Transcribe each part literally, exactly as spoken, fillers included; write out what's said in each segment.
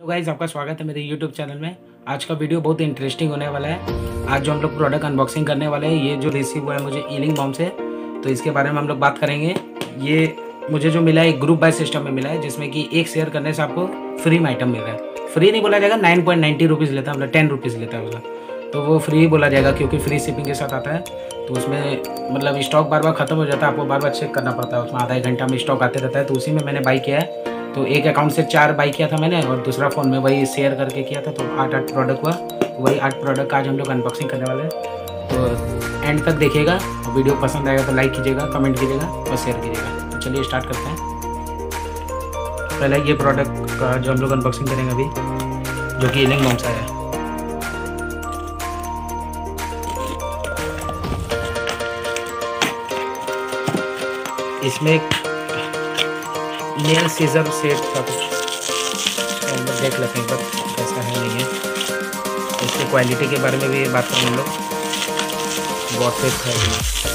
तो गाइस आपका स्वागत है मेरे यूट्यूब चैनल में। आज का वीडियो बहुत इंटरेस्टिंग होने वाला है। आज जो हम लोग प्रोडक्ट अनबॉक्सिंग करने वाले हैं, ये जो रिसीव हुआ है मुझे ईलिंग बॉम्ब से, तो इसके बारे में हम लोग बात करेंगे। ये मुझे जो मिला है एक ग्रुप बाय सिस्टम में मिला है, जिसमें कि एक शेयर करने से आपको फ्री में आइटम मिल रहा है। फ्री नहीं बोला जाएगा, नाइन पॉइंट नाइन्टी रुपीज़ लेता है, मतलब टेन रुपीज़ लेता है उसका, तो वो फ्री बोला जाएगा क्योंकि फ्री शिपिंग के साथ आता है। तो उसमें मतलब स्टॉक बार बार ख़त्म हो जाता है, आपको बार बार चेक करना पड़ता है, उसमें आधा एक घंटा में स्टॉक आते रहता है। तो उसी में मैंने बाई किया है। तो एक अकाउंट से चार बाई किया था मैंने, और दूसरा फ़ोन में वही शेयर करके किया था, तो आठ आठ प्रोडक्ट हुआ। वही आठ प्रोडक्ट का आज हम लोग अनबॉक्सिंग करने वाले हैं। तो एंड तक देखिएगा, और वीडियो पसंद आएगा तो लाइक कीजिएगा, कमेंट कीजिएगा और शेयर कीजिएगा। तो चलिए स्टार्ट करते हैं। पहले ये प्रोडक्ट का जो हम लोग अनबॉक्सिंग करेंगे अभी, जो कि ईलिंग बॉम्ब से है। इसमें एक नेल सीजर सेट था कुछ, तो हम लोग देख लेते हैं एक बार कैसा है नहीं है। इसकी क्वालिटी के बारे में भी बात करेंगे हम लोग। बहुत सेट है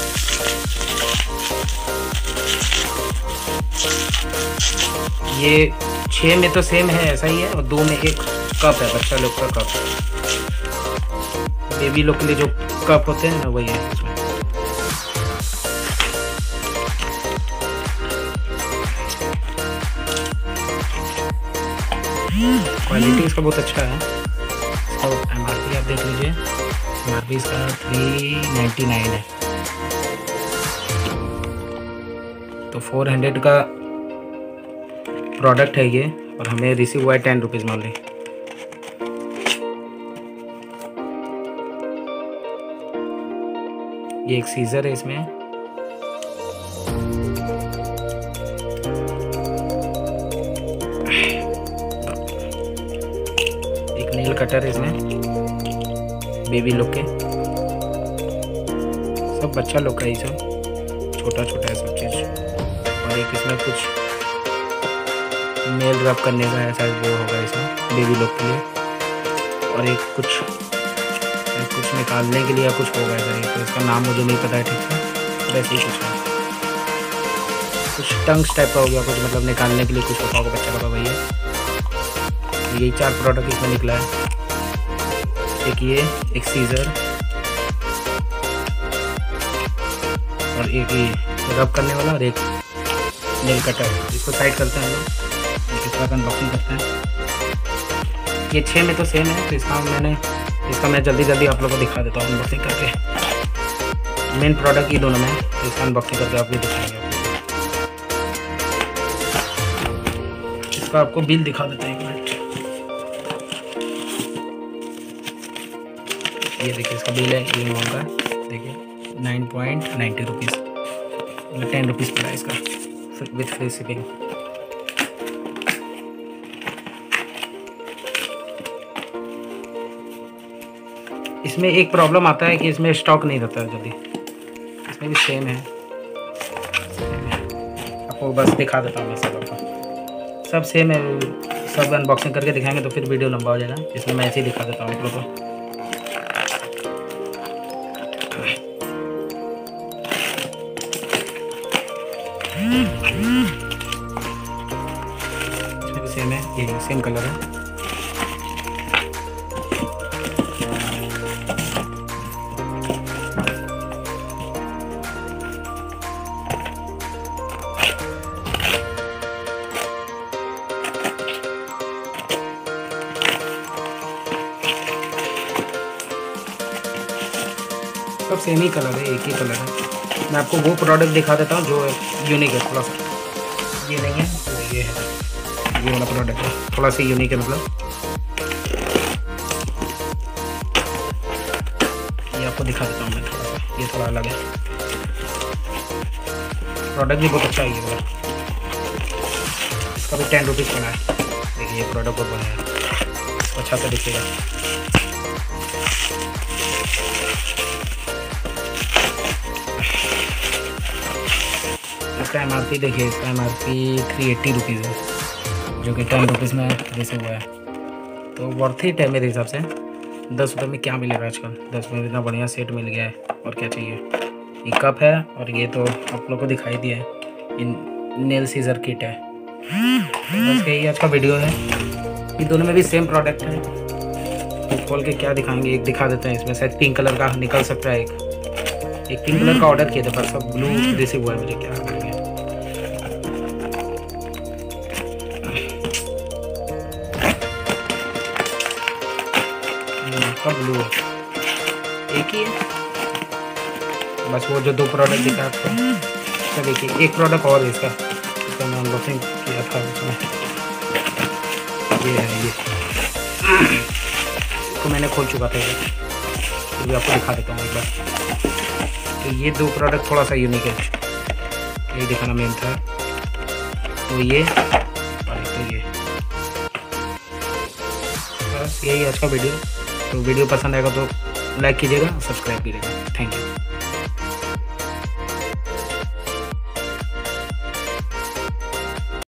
ये, छः में तो सेम है, ऐसा ही है, और दो में एक कप है, बच्चा लोग का कप, बेबी लोग के लिए जो कप होते हैं ना, वही है इसमें। क्वालिटी इसका बहुत अच्छा है। इसका एम आर पी आप देख लीजिए, एम आर पी इसका थ्री नाइन्टी नाइन है, तो फोर हंड्रेड का प्रोडक्ट है ये, और हमें रिसीव हुआ है टेन रुपीज़ मान ली। ये एक सीजर है इसमें, एक नेल कटर है इसमें, बेबी लोग के, सब बच्चा लोग का ही, सब छोटा छोटा है सब चीज़। और एक इसमें कुछ नेल रब करने का है शायद, वो होगा इसमें बेबी लोग के लिए। और एक कुछ एक कुछ निकालने के लिए कुछ होगा ऐसा, तो इसका नाम मुझे नहीं पता है ठीक से, वैसे ही कुछ है, कुछ टंग्स टाइप का हो गया कुछ, मतलब निकालने के लिए कुछ होता होगा बच्चा का, वही है। यही चार प्रोडक्ट इसमें निकला है। एक ये, एक सीजर, और एक ये रब करने वाला, और एक नेल कटर। इसको साइड करते हैं हम लोग, इसके बाद अनबॉक्सिंग करते हैं। ये छः में तो सेम है, तो इसका मैंने इसका मैं जल्दी जल्दी आप लोगों को दिखा देता हूँ अनबॉक्सिंग करके। मेन प्रोडक्ट ये दोनों में है, तो इसका अनबॉक्सिंग करके आप भी दिखाएंगे। इसका आपको बिल दिखा देते हैं एक मिनट। ये देखिए इसका बिल है ईलिंग बॉम्ब का, देखिए नाइन पॉइंट नाइन्टी रुपीज़, मतलब टेन रुपीज़ पड़ा इसका विथ फ्री शिपिंग। इसमें एक प्रॉब्लम आता है कि इसमें स्टॉक नहीं रहता है जल्दी। इसमें भी सेम है, आपको बस दिखा देता हूँ मैं सब, आपको सब सेम है। सब अनबॉक्सिंग करके दिखाएंगे तो फिर वीडियो लंबा हो जाएगा, इसलिए मैं ऐसे ही दिखा देता हूँ आप लोगों को। इसमें भी सेम है, ये सेम कलर है। सब सेम ही कलर है, एक ही कलर है। मैं आपको वो प्रोडक्ट दिखा देता हूँ जो यूनिक है थोड़ा सा। ये नहीं है, तो ये है, ये वाला प्रोडक्ट है, थोड़ा सा यूनिक है, मतलब ये आपको दिखा देता हूँ मैं थोड़ा सा, ये थोड़ा अलग है। प्रोडक्ट भी बहुत अच्छा है ये वाला, इसका भी टेन रुपीज़ पड़ा है। देखिए ये प्रोडक्ट बहुत बढ़िया है, अच्छा सा दिखेगा। इसका एम आर पी देखिए, इसका M R P three eighty rupees है, जो कि टेन रुपीज़ में रिसीव हुआ है, तो वर्थ इट है मेरे हिसाब से। दस रुपये में क्या मिलेगा आजकल, दस रुपये में इतना बढ़िया सेट मिल गया है, और क्या चाहिए। ये कप है, और ये तो आप लोग को दिखाई दिया है, इन नेल सीजर किट है। बस यही आज का वीडियो है। ये दोनों में भी सेम प्रोडक्ट है। खोल के क्या दिखाएंगे, एक दिखा देते हैं। इसमें शायद पिंक कलर का निकल सकता है। एक एक पिंक कलर का ऑर्डर किया था पर सब ब्लू रिसीव हुआ है। मुझे क्या करेंगे, कब ब्लू एक ही है बस। वो जो दो प्रोडक्ट दिखा आपको, तो देखिए एक प्रोडक्ट और है इसका, इसका मैं अनबॉक्सिंग किया था उसमें। ये है, ये इसको मैंने खोल चुका था, फिर भी आपको दिखा देता हूँ एक बार। तो ये दो प्रोडक्ट थोड़ा सा यूनिक है, यही दिखाना मेन था। तो ये और तो ये, बस यही आज का वीडियो। तो वीडियो पसंद आएगा तो लाइक कीजिएगा, सब्सक्राइब कीजिएगा। Thank you.